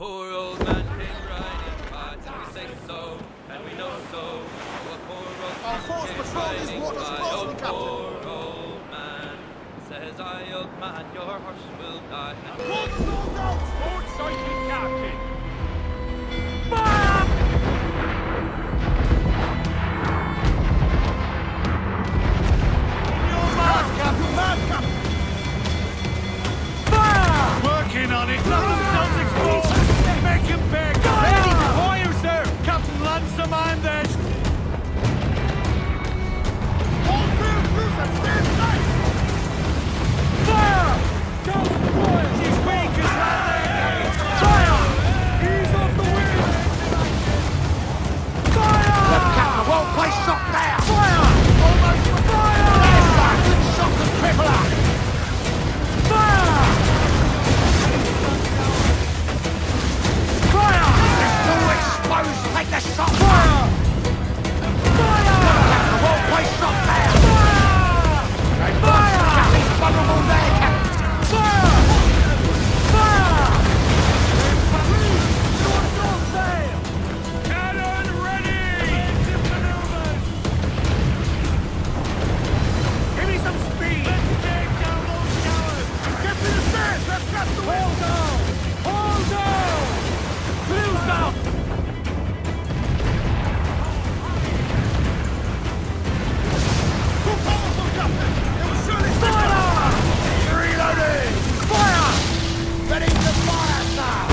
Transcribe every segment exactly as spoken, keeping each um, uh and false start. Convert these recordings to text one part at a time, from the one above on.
Poor old man came riding by, and we say so, and we know so. A poor old Our man force came patrol these riding waters by. closely, Oh, Captain. poor old man, says I, old man, your horse will die. And Pull the doors out! Port sighted, Captain! Fire! In your mark, Captain! Mark, Captain! Fire! Working on it! Let themselves explode! Make him big! Ready to fire, sir! Captain, land some man there! All clear, loose and stand tight! Fire! Don't spoil! She's weak as hell! Fire! Ease off the wind! Fire! The captain won't play shot now! Fire! Almost fire! Yes, sir! Good shot to cripple her! Fire! Fire! It's too exposed! Take the shot! Fire! Fire! The captain won't play shot now! Fire! They burst the captain's vulnerable there, Captain! Fire! Fire! Don't fail! Cannon ready! Maneuvers! Give me some speed! Let's take down those cowards! Get to the stairs! Let's cut the wind! Hold down! Hold down! Close down! Too powerful, Captain! It will surely stick Fire! us! Reloading! Fire! Ready to fire, sir!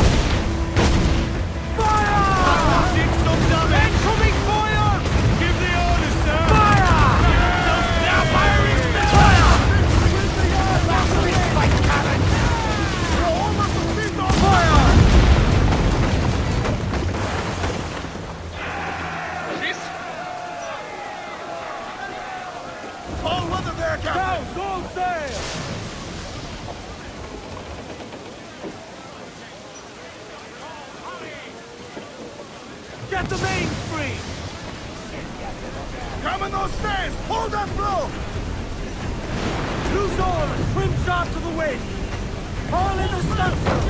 Fire! Did some damage! Incoming fire! Give the orders, sir! Fire! Now firing! Fire! That's the spike cannon! You're almost a speed on Fire! This? All weather there, Captain! House all sail! Get the main free! Come on those stairs! Hold that blow! Loose all and trim sharp to the wind! Haul in the stunsail!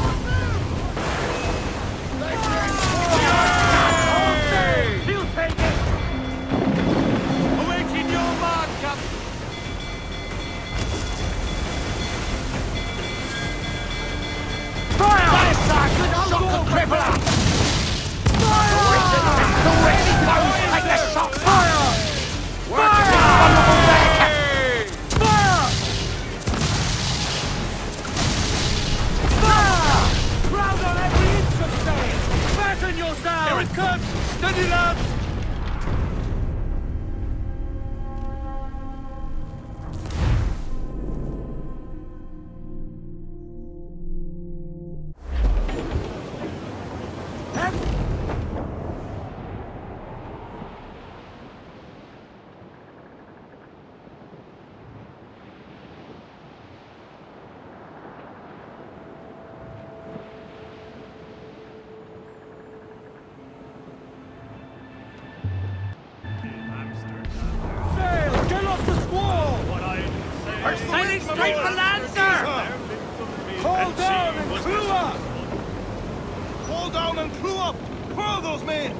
All sail! She'll take it! Awaiting your mark, Captain! Fire! Yes, sir! Good shot to cripple her! The ready blows! Take the shot! Fire! Work this vulnerable there, Captain! Fire! Fire! Ground on every inch of sail! Fasten yourselves! Here it comes! Steady, lads! Sail! Get off the squall! Sailing straight for land, sir! Hold down and crew up! Hold down and crew up! Furl those men!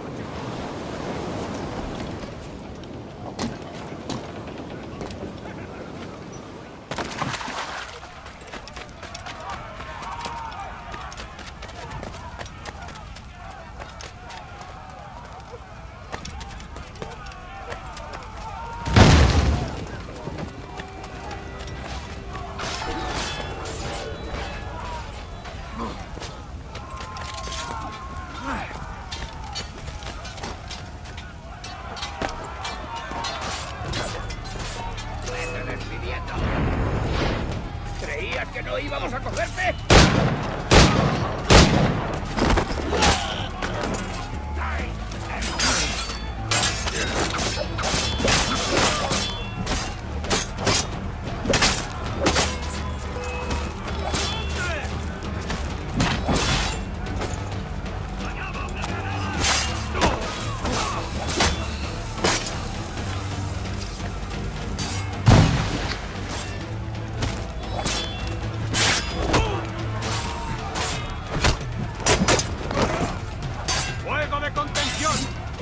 ¿Creías que no íbamos a cogerte? Zona de contención.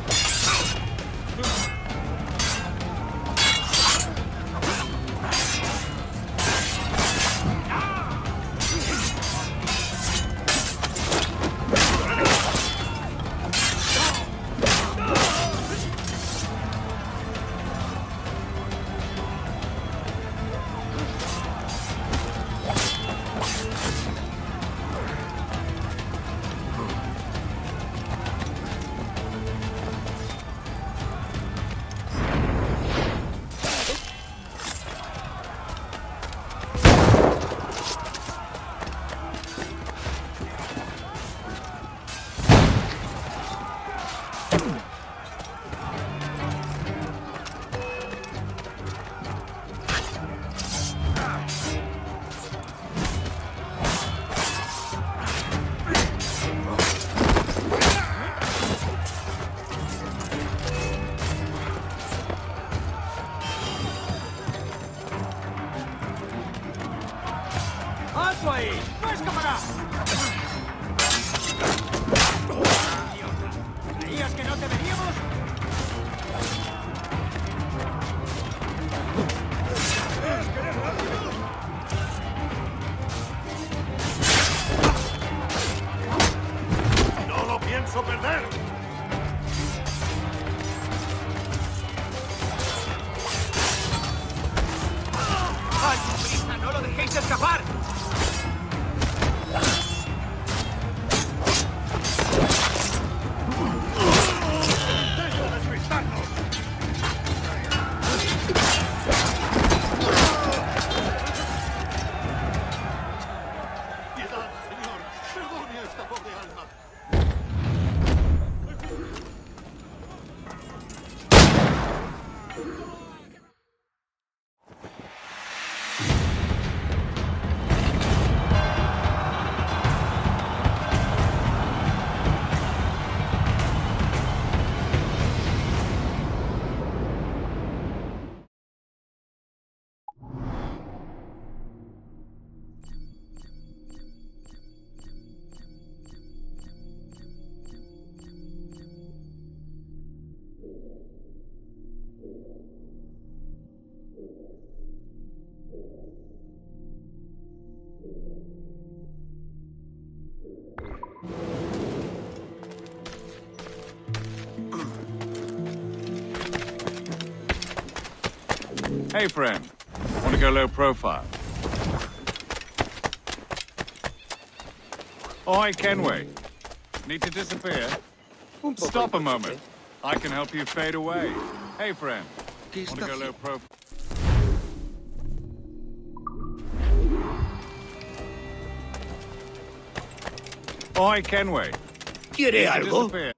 ¡Alto ahí! ¡No escapará! ¿Creías que no te veríamos? ¡No lo pienso perder! ¡Ay, prisa! ¡No lo dejéis escapar! ¡Piedad, señor! ¡Perdone a esta pobre alma! Hey, friend. Want to go low profile? Oi, Kenway. Need to disappear? Stop a moment. I can help you fade away. Hey, friend. Want to go low profile? Oi, Kenway. ¿Quiere Need to algo? disappear.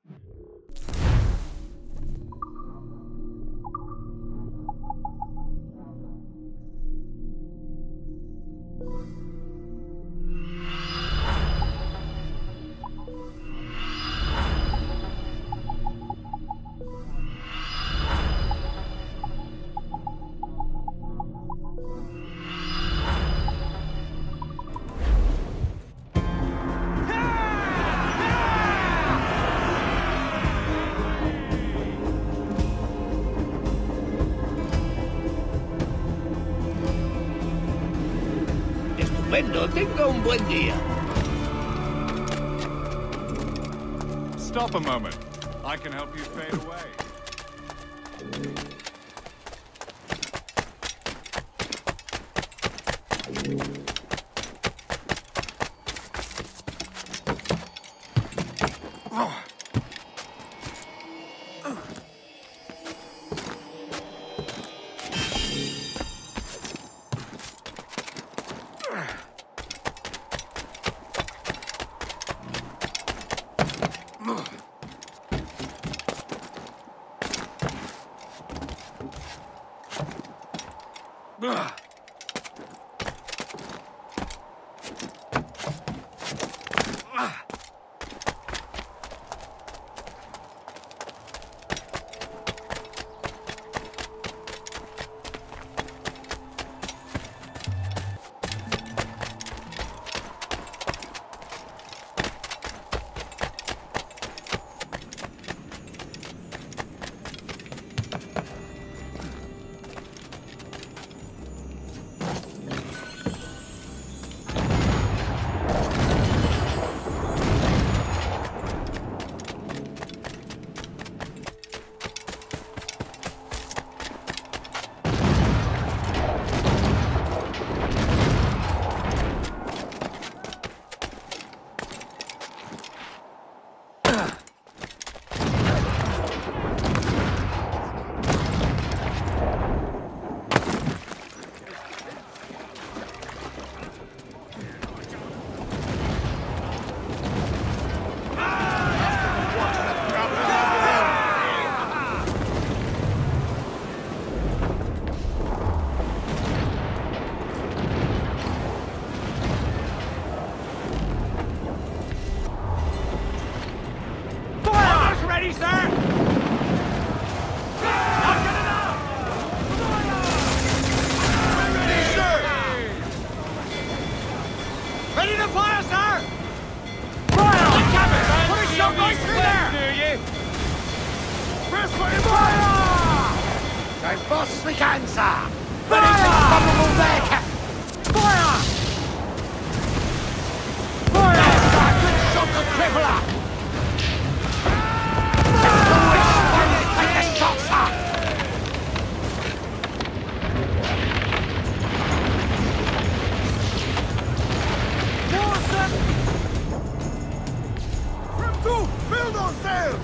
Estupendo, tenga un buen día. Stop a moment. I can help you fade away. Ready, sir! Knocking it out! Ready, sir! Ready to fire, sir! Fire! The cabin! Put a shot right through there! Do you? Press for him! Fire! Go as fast as we can, sir. Ready to bubble there, Captain. Fire! Fire! Yes, sir. Good shot to crippler. Take the shot, sir. Awesome! Trim to! Build those sails!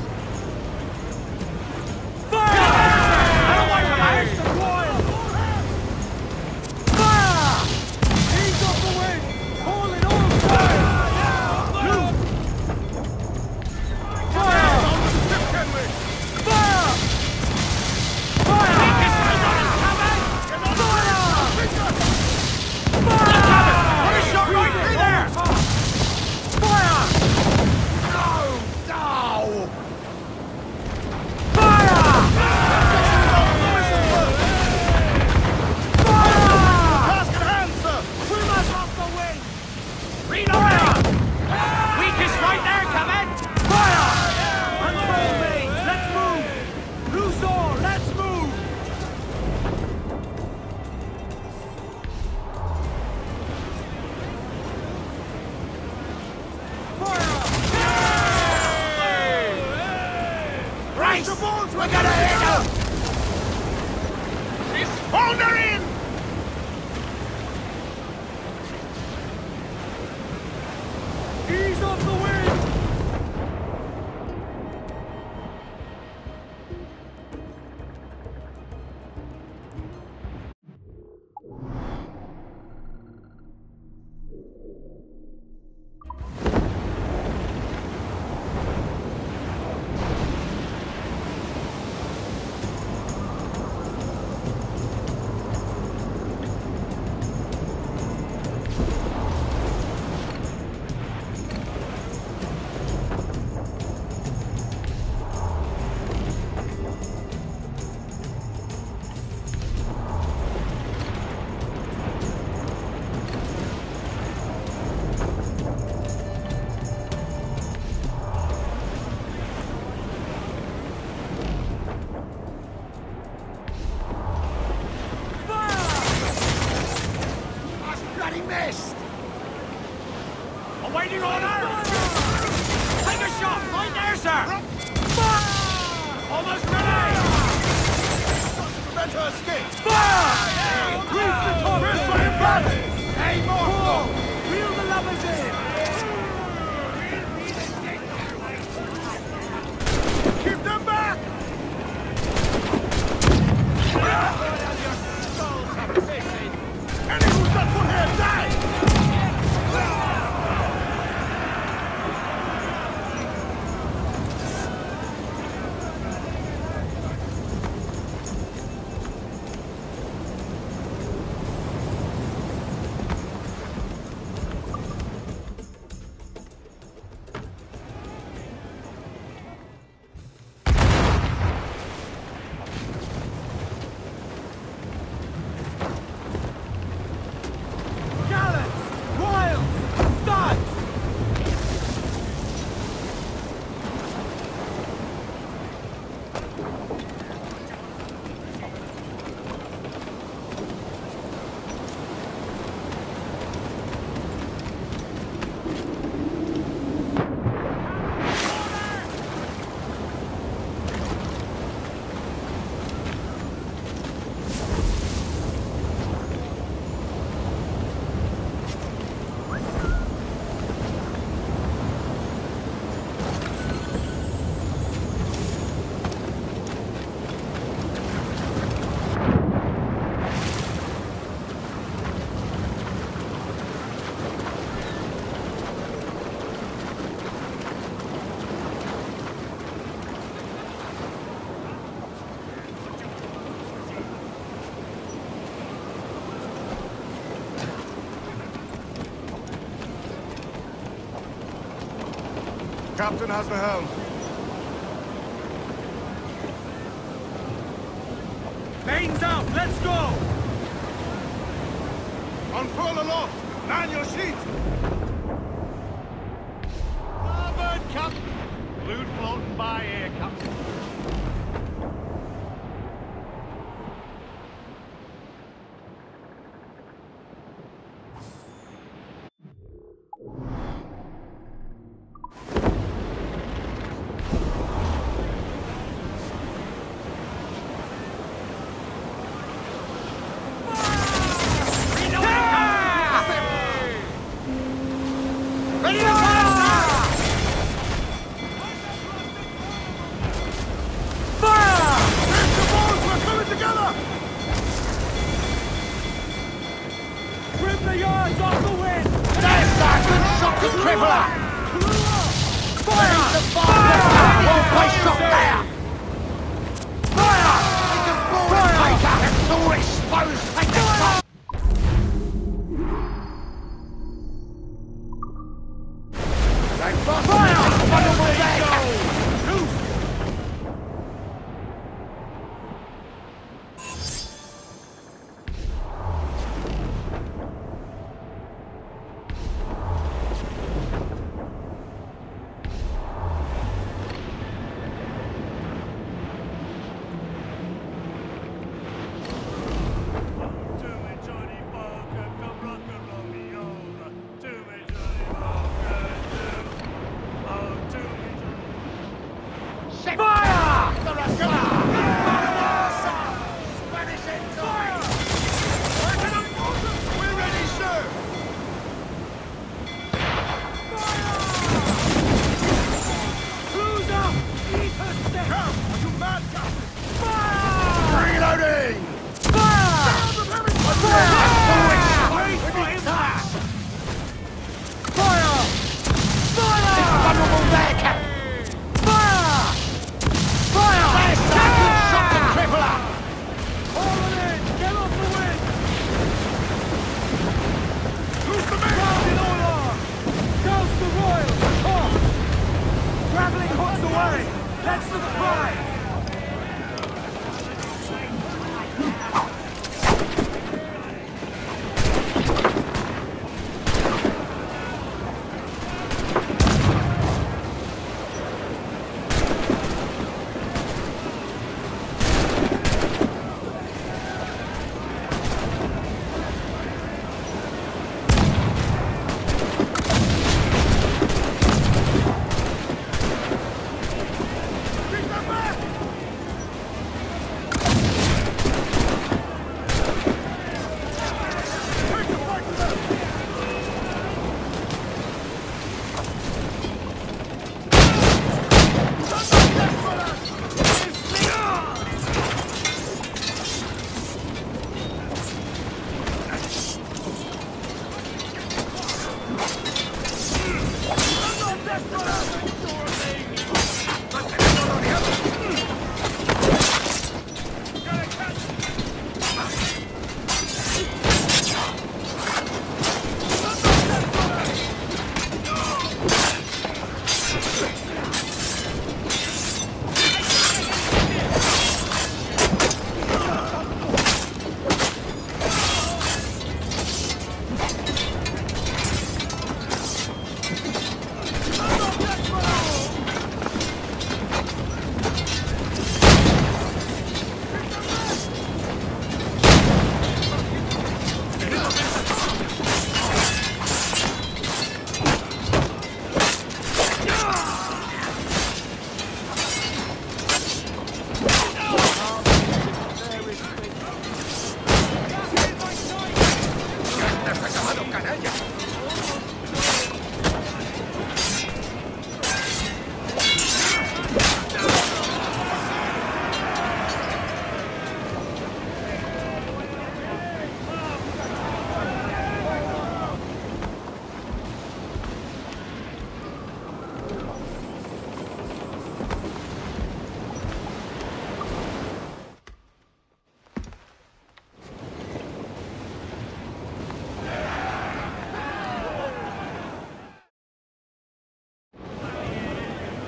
Fire! Out of way from that! Fire! Ease off the wind! Haul it all fire! Fire! On the ship, can we? Fire! Fire! This way, runners coming! Fire! Fire! Put a shot right through there! Fire! No! No! Fire! Task at hand, sir! Swim us off the wing! Reload! Weakest right there, coming! Fire! Control mains, let's move! Loose all, let's move! Fire! Brace! We're gonna hit them! He's foundering! Ease off the wind! Bloody missed! Awaiting order! Take a shot! Right there, sir! Almost ready! Prevent her escape! Fire! Increase the top! Press for him, Captain! Aim more! Reel the lovers in! Keep them back! Any who's not put here, die! Captain has the helm. Mains out! Let's go! Unfurl aloft! Man your sheet! Starboard, Captain! Loot floating by here, Captain.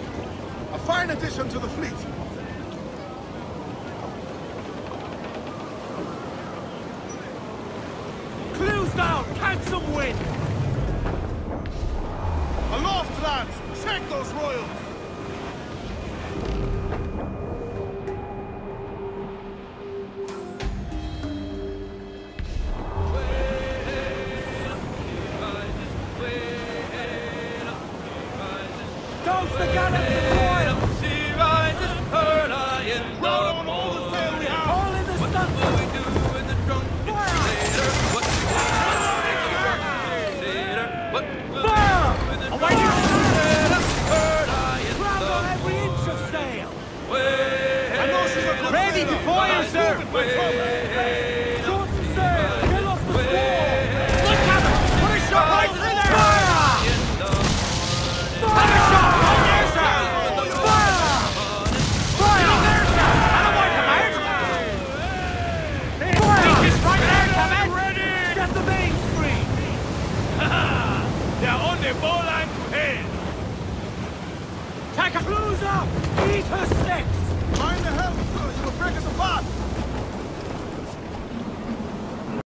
Fine addition to the fleet. find some wind! Aloft, lads! Check those royals! Toast the gallants and royals! She rises early in the Roll on all the sail we have! All in the What stunts! will we do with the drunken sailor? What will we do with the Fire! Away you early in Grab the on every inch of sail! I know she's a good Ready sailor. to fire, sir! Shorten sail! Get off the squall! Look at him! Put a shot right through there! Fire! Have a shot! Right there, sir! Fire! Fire! Right there, sir! I don't want to come out! Fire! Just right there, come in! Ready! Get the mains free! They're on the bowline to head! Take a cruise up! Eat her sticks! Mind the helm, sir! You will break us apart!